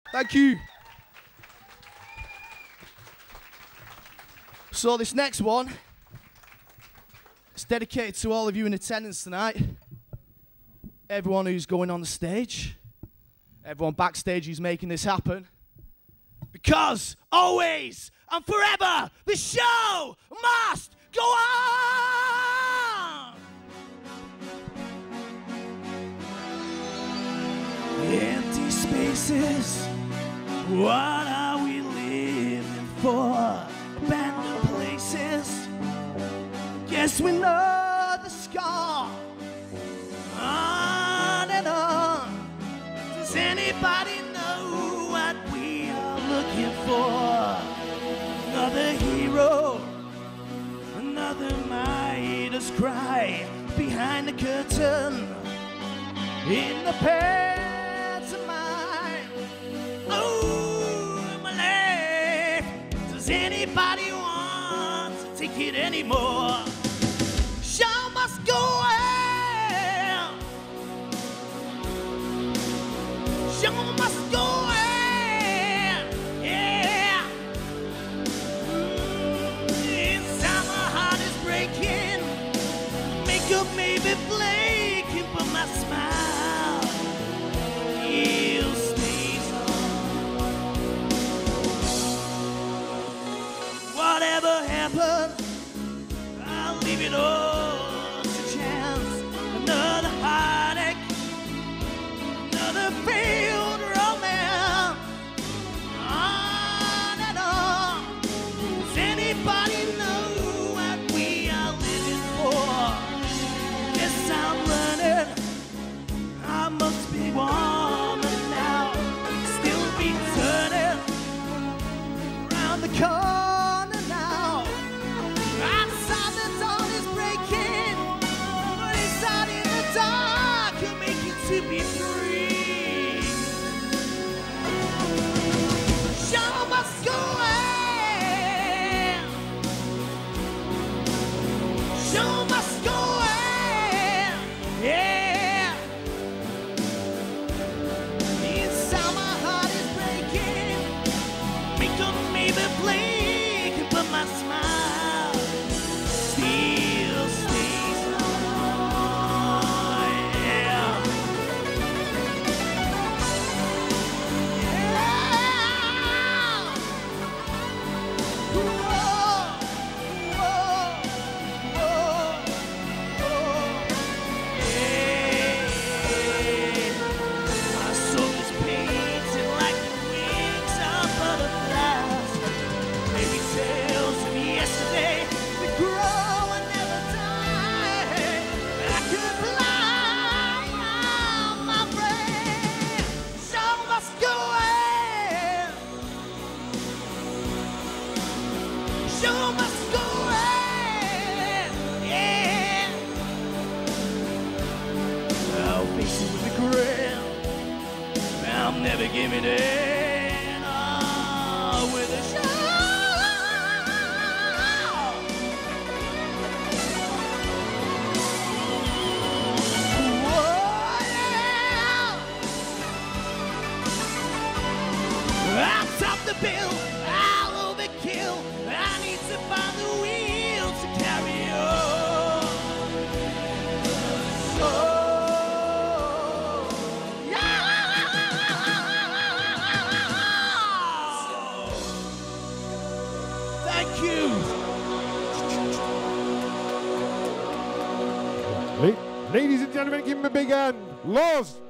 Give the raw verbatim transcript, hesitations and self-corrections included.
Thank you. So this next one is dedicated to all of you in attendance tonight. Everyone who's going on the stage. Everyone backstage who's making this happen. Because always and forever, the show must go on! Empty spaces, what are we living for? Abandoned places, guess we know the score. On and on, does anybody know what we are looking for? Another hero, another Midas cry behind the curtain in the pantomime. Oh, my life, does anybody want to take it anymore? Show must go on. Show must go on. Yeah. Inside my heart is breaking. Makeup may be flaking, but my smile still stays on. Whatever happened, I'll leave it all to chance. Another heartache, another failed romance. On and on. Does anybody know what we are living for? Yes, I'm learning. I must be warmer now. Still be turning around the corner now. Outside the dawn is breaking, but inside in the dark you're making to be free. Show must go on. Show must go on. Yeah. Inside my heart is breaking. Makeup may be blinking, but my smile still stays on. Yeah. Yeah. Whoa, whoa, whoa, whoa. Yeah. My soul is painted like the wings of butterflies. Fairy tales of yesterday that grow and never die. I could fly, my friend. Show must go on. Show must go on. Yeah. I'll face it with regret. I'm never giving in. Oh, with a show. Whoa, yeah. I'll top the bill. I'll overkill. I need to find the wheel to carry on. So thank you. La- Ladies and gentlemen, give him a big hand. Loz.